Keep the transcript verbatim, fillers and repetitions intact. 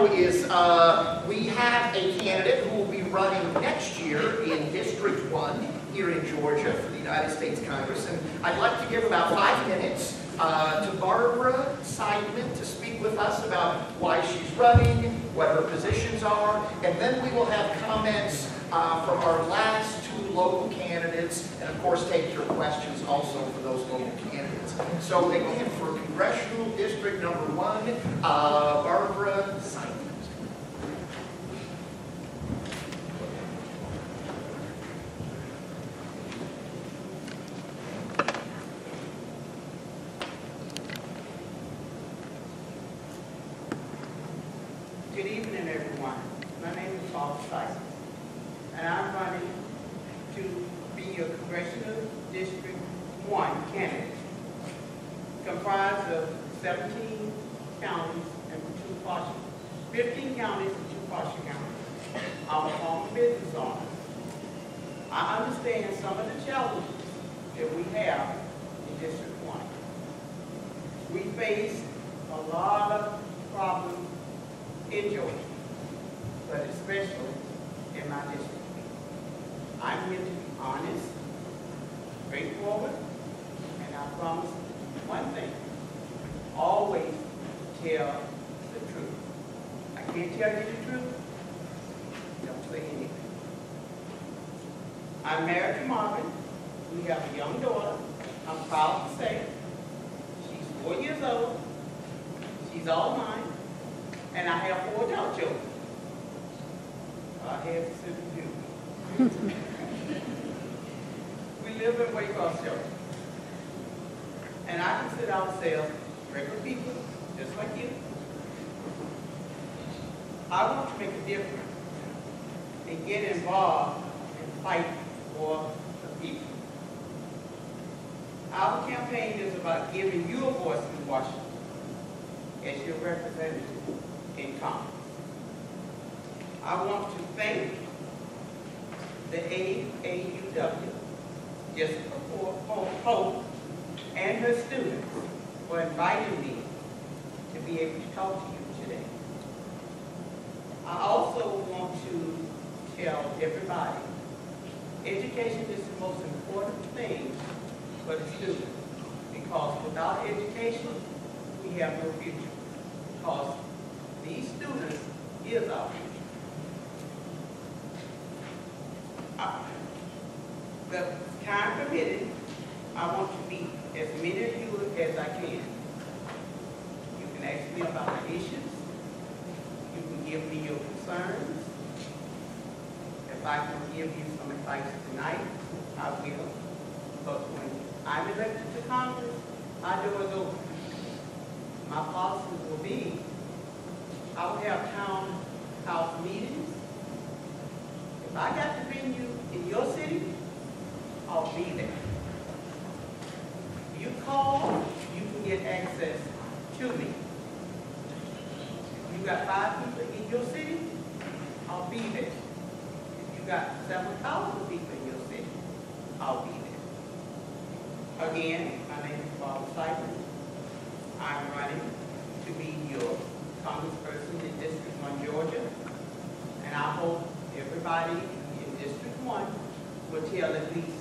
know is uh, we have a candidate who will be running next year in District one here in Georgia for the United States Congress. And I'd like to give about five minutes uh, to Barbara Seidman to speak with us about why she's running, what her positions are, and then we will have comments uh, from our last two local candidates, and of course take your questions also for those local candidates. So again, for Congressional District Number One, uh, Barbara Seidman. Good evening, everyone. My name is Barbara Seidman, and I'm running to be your Congressional District One candidate, comprised of seventeen counties and two partial, fifteen counties and two partial counties. I'm a former business owner. I understand some of the challenges that we have in District One. We face a lot of problems in Georgia, but especially in my district. I'm here to be honest, straightforward, and I promise one thing: always tell the truth. I can't tell you the truth, don't say anything. I'm married to Marvin. We have a young daughter. I'm proud to say she's four years old. She's all mine. And I have four adult children. I have seven children. We live in Waycross, Georgia. And I consider ourselves regular people, just like you. I want to make a difference and get involved and fight for the people. Our campaign is about giving you a voice in Washington as your representative in Congress. I want to thank the A A U W, Jessica Pope, and her students for inviting me to be able to talk to you today. I also want to tell everybody, education is the most important thing for the students, because without education, we have no future. Because these students is our future. Uh, the time permitted, I want to meet as many of you as I can. You can ask me about the issues. You can give me your concerns. If I can give you some advice tonight, I will. But when I'm elected to Congress, my door is open. My policy will be, I will have townhouse meetings. If I got to bring you in your city, I'll be there. You call, you can get access to me. If you got five people in your city, I'll be there. If you got seven thousand people in your city, I'll be there. Again, my name is Barbara Seidman. I'm running to be your congressperson in District one, Georgia, and I hope everybody in District one will tell at least